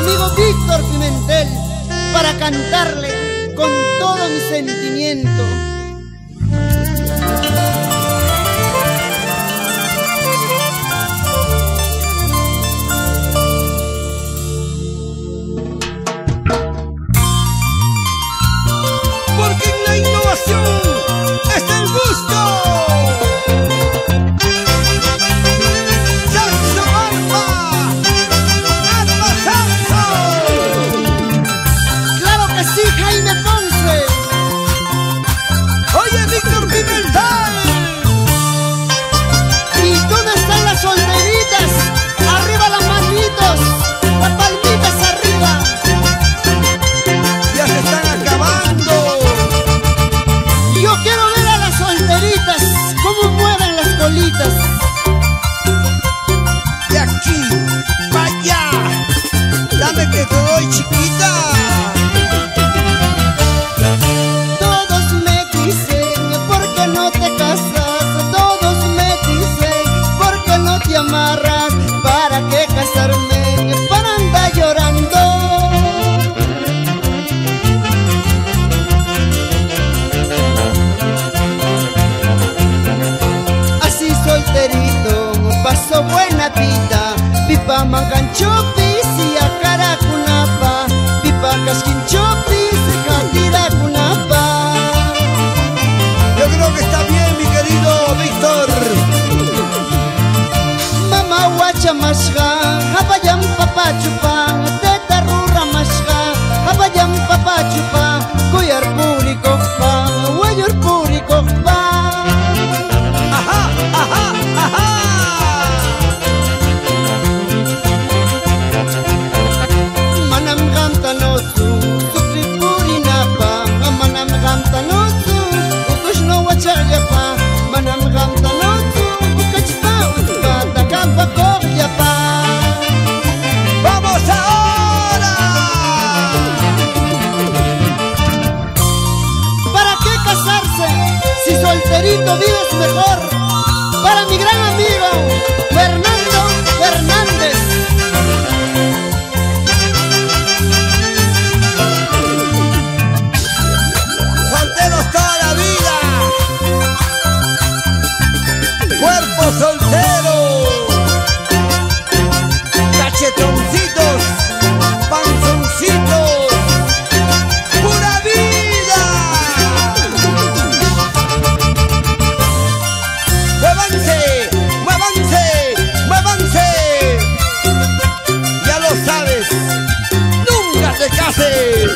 amigo Víctor Pimentel para cantarle con todo mi sentimiento. Porque en la innovación está el gusto. De aquí, vaya, dame que te doy, chiquita. Todos me dicen, ¿por qué no te casas? Todos me dicen, ¿por qué no te amarras? ¿Para qué casarme? Para andar llorando. Así solterito paso buena vida, pipa manganchopis y a caracunapa, pipa casquinchopis y jatiracunapa. Yo creo que está bien, mi querido Víctor. Mamá guacha masga, japayam papachupa, teta rurra masga, japayam papachupa, cuyar público pa, guayor público pa. Ajá, ajá, ajá. ¡Vamos ahora! ¿Para qué casarse si solterito vives mejor? Para mi gran amigo Fernando Fernández. Solteros toda la vida. Cuerpo soltero. Cachetoncitos, panzoncitos, pura vida. Muévanse, muévanse, muévanse. Ya lo sabes, nunca te cases.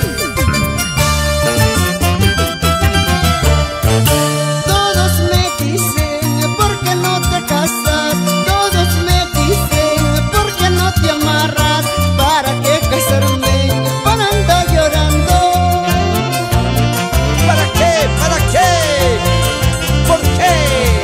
Todos me dicen, ¿por qué no te casas? Todos me dicen, ¿por qué no te amarras? ¿Para qué casarme? Para andar llorando. ¿Para qué? ¿Para qué? ¿Por qué?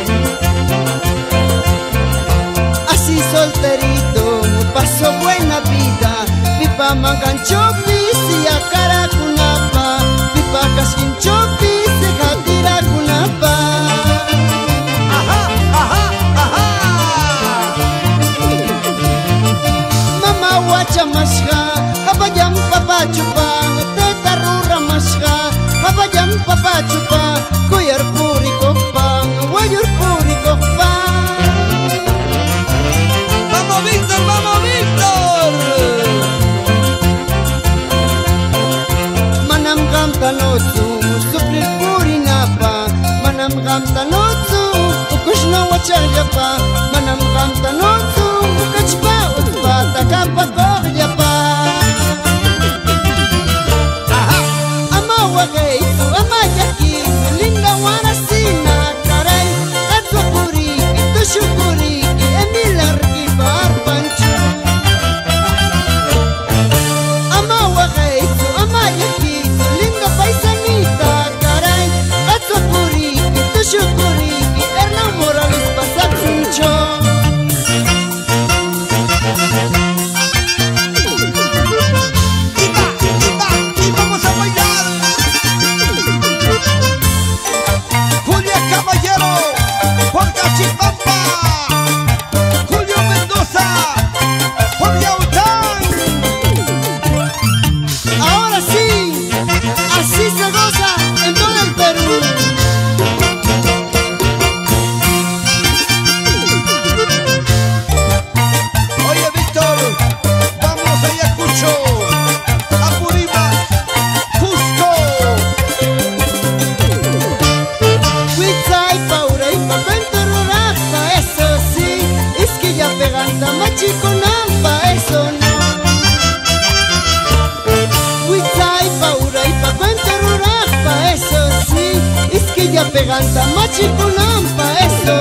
Así solterito paso buena vida, pipa manganchopis y a caracunapa, pipa casquinchopis y jatiracunapa. Ajá, ajá, ajá. Mamá guacha masga, japayam papachupa, teta rurra masga, japayam papachupa, cuyar púrico pan, guayur púrico pan. ¡Vamos, Víctor! ¡Vamos, Víctor! Manam gamtanotsu, suplir purinapa, manam gamtanotsu, ukushna wachayapa, manam gamtanotsu, ukachpa utpa, takapa koryapa. Ajá. Ama wageitu, ama yaki, linda warasina, karay, tatwa puriki, tushupuriki, emilarki barpanchu. Ama wageitu, ama yaki, linda paisanita, karay, tatwa puriki, tushupuriki, Hernán Morales pasapincho. peganta machikunampa eso